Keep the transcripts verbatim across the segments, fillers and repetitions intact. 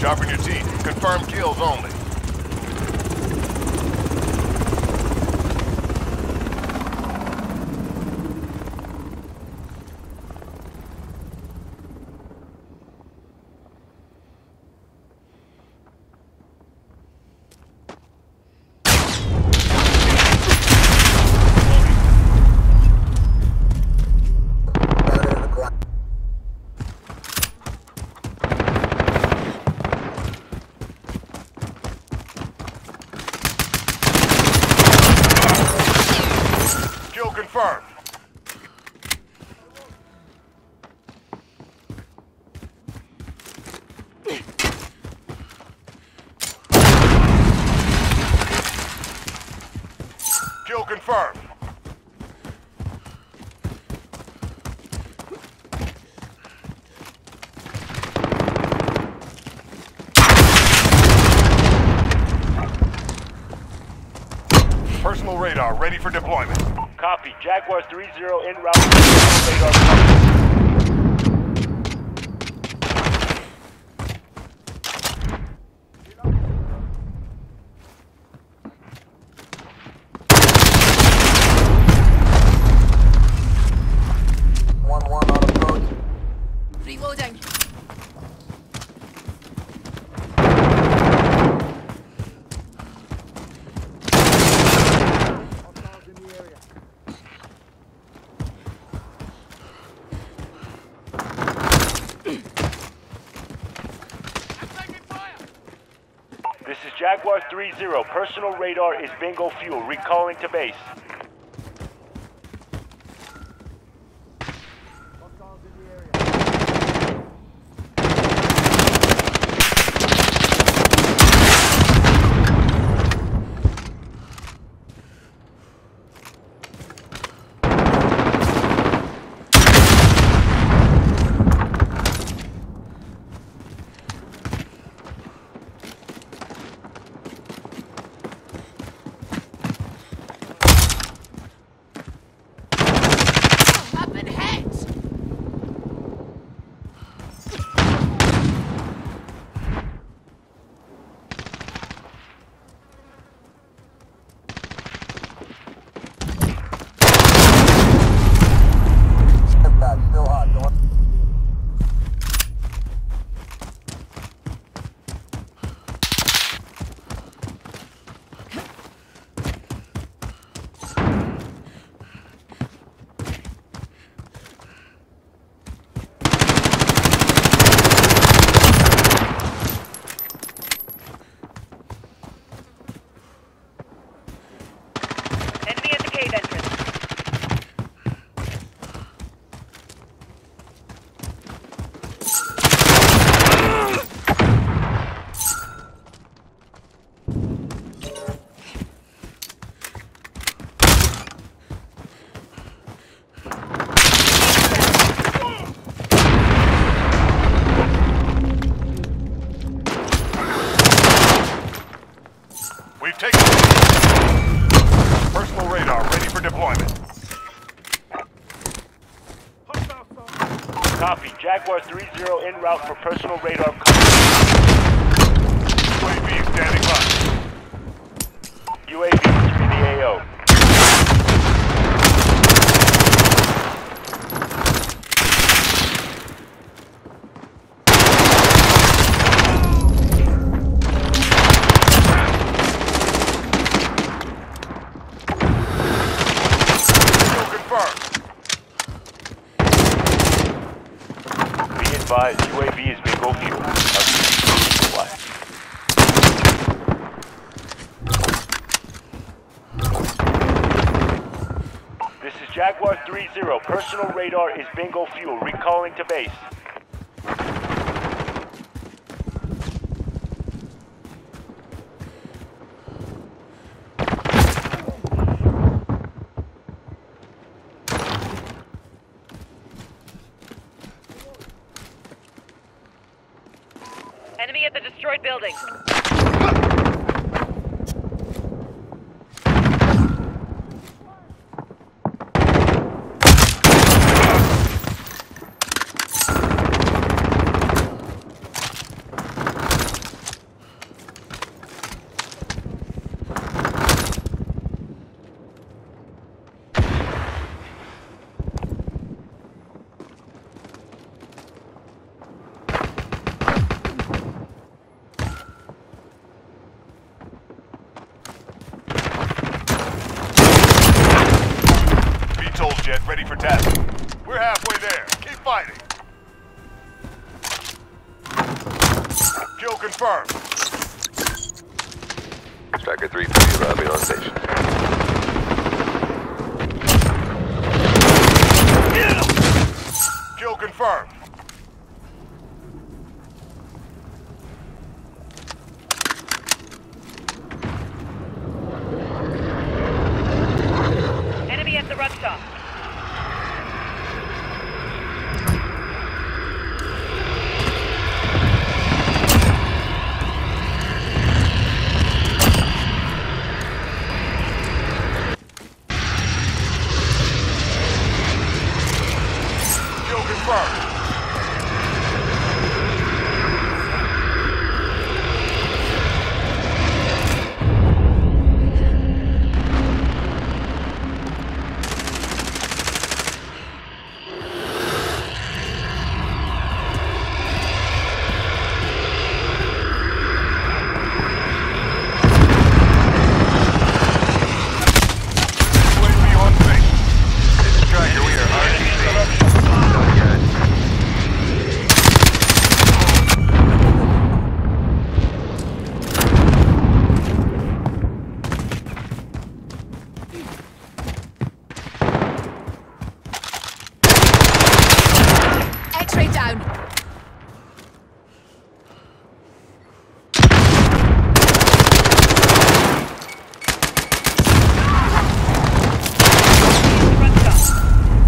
Sharpen your teeth. Confirm kills only. Confirmed. Kill confirmed. Personal radar ready for deployment. Copy. Jaguar three zero en route. Radar coverage. one one on approach. Reloading. This is Jaguar three zero. Personal radar is bingo fuel. Recalling to base. We've taken personal radar ready for deployment. Copy. Jaguar three zero en route for personal radar coverage. U A V standing by. U A V three the A O. Advised, U A V is bingo fuel. This is Jaguar three zero. Personal radar is bingo fuel. Recalling to base. Enemy at the destroyed building. confirmed. Striker three three arriving on station. Kill confirmed. Enemy at the ruck shop. Kill confirmed. U A V on station. This is Striker, we are R T B. Not yet. X-ray down. Ruck shop.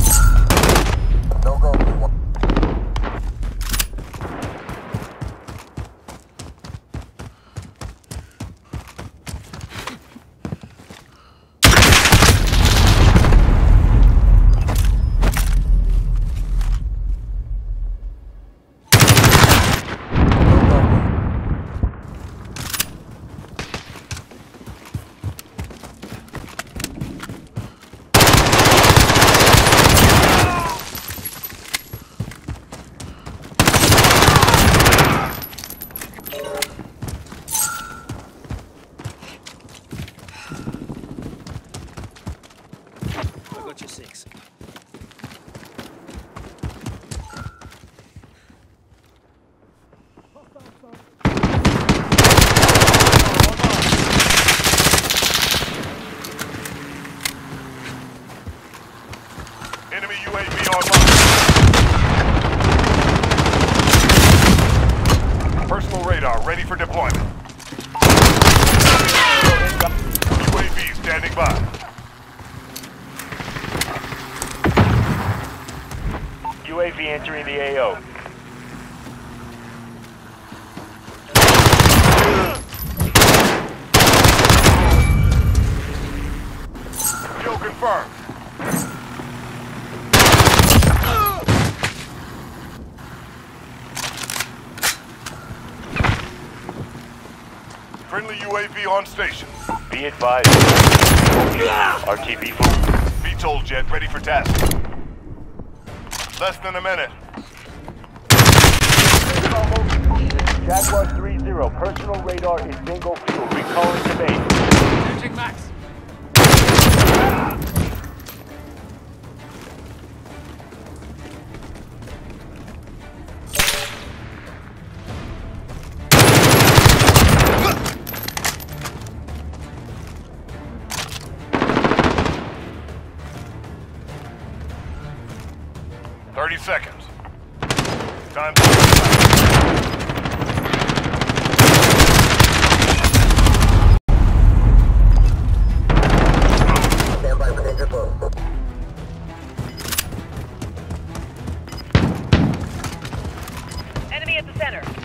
No go. V one. I got you six. Enemy U A V online. Personal radar ready for deployment. U A V standing by. U A V entering the A O. Kill confirmed. Friendly U A V on station. Be advised. R T B full. V TOL jet ready for task. Less than a minute. Jaguar three zero. Personal radar is bingo fuel. Recalling to base. Changing max. Thirty seconds. Time. Stand by for danger close. Enemy at the center.